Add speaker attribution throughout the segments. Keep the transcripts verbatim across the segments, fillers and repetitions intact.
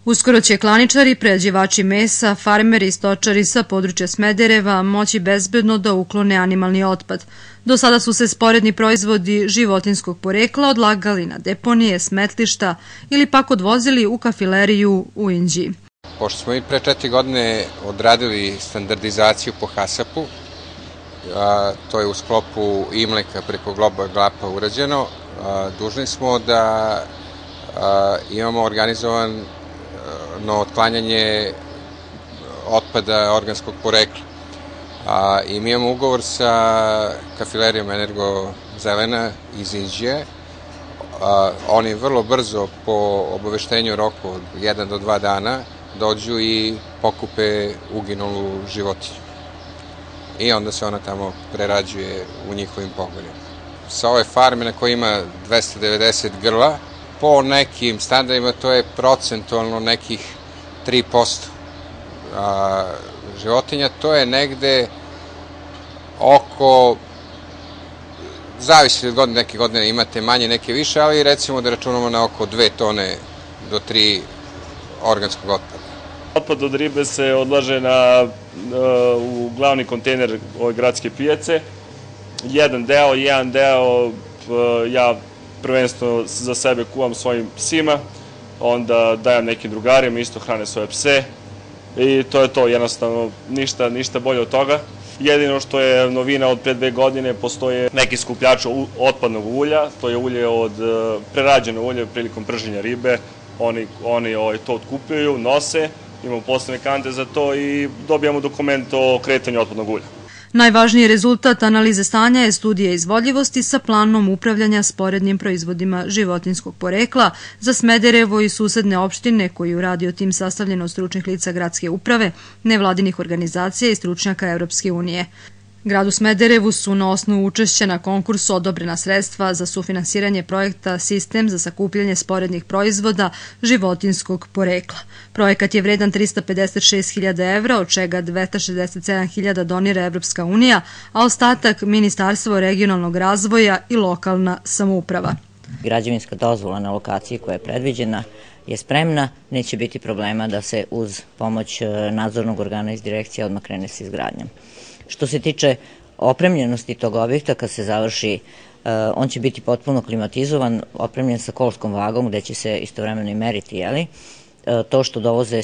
Speaker 1: Uskoro će klaničari, prerađivači mesa, farmeri i stočari sa područja Smedereva moći bezbedno da uklone animalni otpad. Do sada su se sporedni proizvodi životinjskog porekla odlagali na deponije, smetlišta ili pak odvozili u kafileriju u Inđiji.
Speaker 2: Pošto smo i pre četiri godine odradili standardizaciju po hasapu, to je u sklopu IMLEK-a preko Global Gap-a urađeno, dužni smo da imamo organizovan no otklanjanje otpada organskog porekla. I mi imamo ugovor sa kafilerijom Energo Zelena iz Inđije. Oni vrlo brzo po obaveštenju roku od jedan do dva dana dođu i pokupe uginulu životinju. I onda se ona tamo prerađuje u njihovim pogonima. Sa ove farme na kojoj ima dvesta devedeset grla, po nekim standardima to je procentualno nekih tri posto životinja. To je negde oko, zavisi od godine, neke godine imate manje, neke više, ali recimo da računamo na oko dve tone do tri organskog otpada.
Speaker 3: Otpad od ribe se odlaže na, u glavni kontejner ove gradske pijace. Jedan deo, jedan deo ja prvenstveno za sebe kuvam svojim psima, onda dajem nekim drugarima, isto hrane svoje pse i to je to, jednostavno ništa, ništa bolje od toga. Jedino što je novina od pre dve godine, postoje neki skupljači otpadnog ulja, to je ulje od prerađeno ulje prilikom prženja ribe, oni, oni to otkupljuju, nose, imamo posebne kante za to i dobijamo dokument o kretanju otpadnog ulja.
Speaker 1: Najvažniji rezultat analize stanja je studija izvodljivosti sa planom upravljanja sporednim proizvodima životinjskog porekla za Smederevo i susedne opštine koju radio tim sastavljen od stručnih lica gradske uprave, nevladinih organizacija i stručnjaka Evropske unije. Gradu Smederevu su na osnovu učešća na konkursu odobrena sredstva za sufinansiranje projekta Sistem za sakupljanje sporednih proizvoda životinjskog porekla. Projekat je vredan trista pedeset šest hiljada evra, od čega dvesta šezdeset sedam hiljada donira Evropska unija, a ostatak Ministarstvo regionalnog razvoja i lokalna samouprava.
Speaker 4: Građevinska dozvola na lokaciji koja je predviđena je spremna, neće biti problema da se uz pomoć nadzornog organa iz direkcije odmah krene sa izgradnjom. Što se tiče opremljenosti tog objekta, kad se završi, on će biti potpuno klimatizovan, opremljen sa kolskom vagom gde će se istovremeno i meriti, jeli? To što dovoze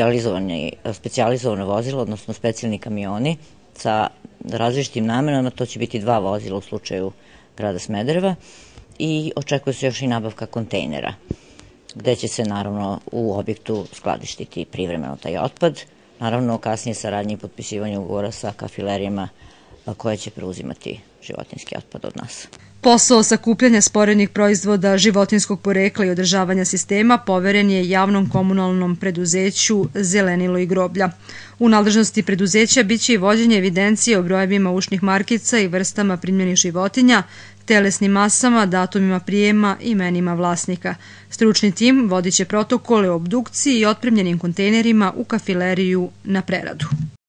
Speaker 4: specijalizovane vozila, odnosno specijalni kamioni sa različitim namenama, to će biti dva vozila u slučaju grada Smedereva i očekuje se još i nabavka kontejnera, gde će se naravno u objektu skladištiti privremeno taj otpad. Naravno, kasnije saradnje i potpisivanje ugovora sa kafilerijama koje će preuzimati životinjski otpad od nas.
Speaker 1: Posao sakupljanja sporednih proizvoda životinjskog porekla i održavanja sistema poveren je javnom komunalnom preduzeću Zelenilo i groblja. U nadležnosti preduzeća biće i vođenje evidencije o brojevima ušnih markica i vrstama primljenih životinja, telesnim masama, datumima prijema i imenima vlasnika. Stručni tim vodit će protokole o obdukciji i otpremljenim kontejnerima u kafileriju na preradu.